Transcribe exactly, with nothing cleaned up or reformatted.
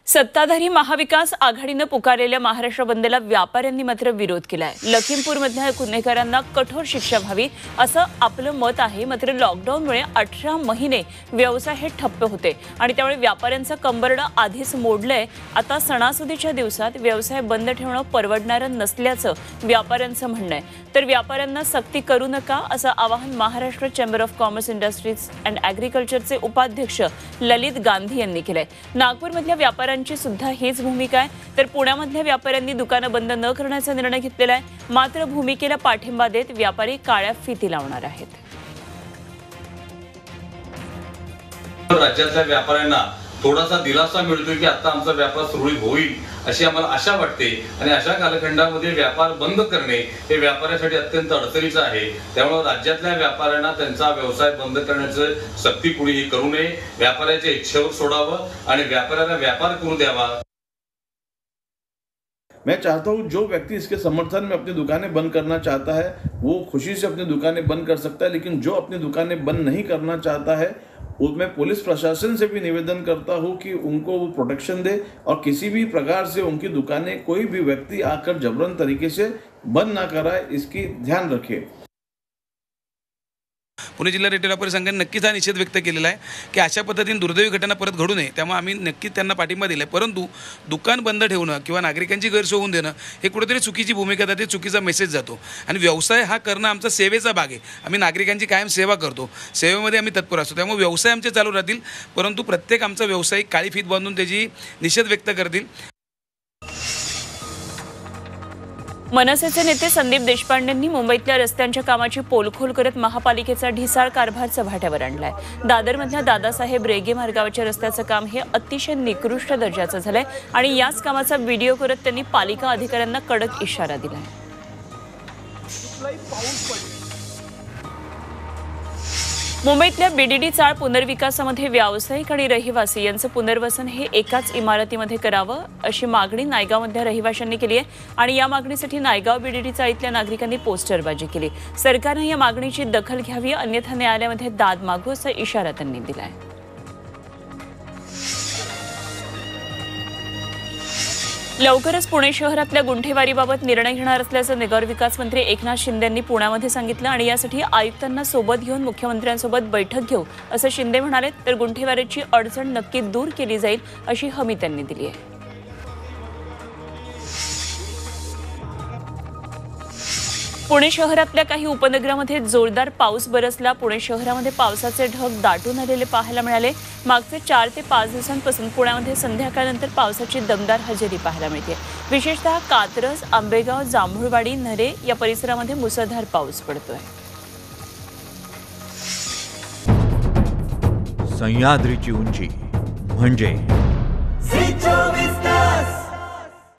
सत्ताधारी महाविकास आघाडीने पुकारलेल्या महाराष्ट्र बंदला व्यापाऱ्यांनी मात्र विरोध केलाय। लखीमपूरमधल्या गुन्हेगारांना कठोर शिक्षा व्हावी असं आपलं मत आहे। मात्र लॉकडाऊनमुळे अठरा महिने व्यवसाय हे ठप्प होते आणि त्यामुळे व्यापाऱ्यांचं कंबरडं आधीच मोडलंय। आता सणासुदीच्या दिवसात व्यवसाय बंद ठेवणं परवडणारं नसल्याचं व्यापाऱ्यांचं म्हणणं आहे। तर व्यापाऱ्यांना सक्ती करू नका असं आवाहन Maharashtra chamber of commerce industries and ॲग्रिकल्चरचे उपाध्यक्ष ललित गांधी यांनी केलंय। नागपूरमधल्या व्यापाऱ्यांची सुद्धा हीच भूमिका आहे। तर पुण्यामधल्या व्यापाऱ्यांनी दुकानं बंद न करण्याचा निर्णय घेतलेला आहे। मात्र भूमिकेला पाठिंबा देत व्यापारी काळ्या फिती लावणार आहेत। राज्यातल्या व्यापाऱ्यांना थोडासा दिलासा मिळतोय की आता आमचा व्यापार सुरळीत होईल अशी आम्हाला आशा वाटते आणि अशा कालखंडामध्ये व्यापार बंद करणे हे व्यापाऱ्यासाठी अत्यंत अडचणीचं आहे। त्यामुळे राज्यातल्या व्यापाऱ्यांना त्यांचा व्यवसाय बंद करण्याचं सक्ती कुणीही करू नये, व्यापाऱ्याच्या इच्छेवर सोडावं आणि व्यापाऱ्याला व्यापार करू द्यावा। मैं चाहता हूँ जो व्यक्ति इसके समर्थन में अपनी दुकानें बंद करना चाहता है वो खुशी से अपनी दुकानें बंद कर सकता है, लेकिन जो अपनी दुकानें बंद नहीं करना चाहता है और मैं पुलिस प्रशासन से भी निवेदन करता हूं कि उनको वो प्रोटेक्शन दे और किसी भी प्रकार से उनकी दुकानें कोई भी व्यक्ति आकर जबरन तरीके से बंद ना कराए, इसकी ध्यान रखे। पुणे जिल्हा रिटेल व्यापारी संघाने नक्कीच हा निषेध व्यक्त केलेला आहे की अशा पद्धतीने दुर्दैवी घटना परत घडू नये। त्यामुळे आम्ही नक्कीच त्यांना पाठिंबा दिला आहे। परंतु दुकान बंद ठेवणं किंवा नागरिकांची गैरसोय होऊन देणं हे कुठेतरी चुकीची भूमिका जाते, चुकीचा मेसेज जातो आणि व्यवसाय हा करणं आमचा सेवेचा भाग आहे। आम्ही नागरिकांची कायम सेवा करतो, सेवेमध्ये आम्ही तत्पर असतो। त्यामुळे व्यवसाय आमचे चालू राहतील, परंतु प्रत्येक आमचा व्यावसायिक काळी फीत बांधून त्याची निषेध व्यक्त करतील। मनसेचे नेते संदीप देशपांडेंनी मुंबईतल्या रस्त्यांच्या कामाची पोलखोल करत महापालिकेचा ढिसाळ कारभार चव्हाट्यावर आणलाय। दादरमधल्या दादासाहेब रेगे मार्गावरच्या रस्त्याचं काम हे अतिशय निकृष्ट दर्जाचं झालंय आणि याच कामाचा व्हिडिओ करत त्यांनी पालिका अधिकाऱ्यांना कडक इशारा दिलाय। मुंबईतल्या बीडीडी चाळ पुनर्विकासामध्ये व्यावसायिक आणि रहिवासी यांचं पुनर्वसन हे एकाच इमारतीमध्ये करावं अशी मागणी नायगावमधल्या रहिवाशांनी केली आहे आणि या मागणीसाठी नायगाव बीडीडी चाळीतल्या नागरिकांनी पोस्टरबाजी केली। सरकारने या मागणीची दखल घ्यावी अन्यथा न्यायालयामध्ये दाद मागू असा इशारा त्यांनी दिलाय। लवकरच पुणे शहरातल्या गुंठेवारीबाबत निर्णय घेणार असल्याचं नगरविकास मंत्री एकनाथ शिंदे यांनी पुण्यामध्ये सांगितलं आणि यासाठी आयुक्तांना सोबत घेऊन मुख्यमंत्र्यांसोबत बैठक घेऊ असं शिंदे म्हणाले। तर गुंठेवारीची अडचण नक्की दूर केली जाईल अशी हमी त्यांनी दिली आहे। पुणे शहरातल्या काही उपनगरामध्ये जोरदार पाऊस बरसला। पुणे शहरामध्ये पावसाचे ढग दाटून आलेले पाहायला मिळाले। मागचे चार ते पाच दिवसांपासून पुण्यामध्ये संध्याकाळनंतर पावसाची दमदार हजेरी पाहायला मिळते। विशेषतः कात्रज, आंबेगाव, जांभूळवाडी, नरे या परिसरामध्ये मुसळधार पाऊस पडतोय। सह्याद्रीची उंची म्हणजे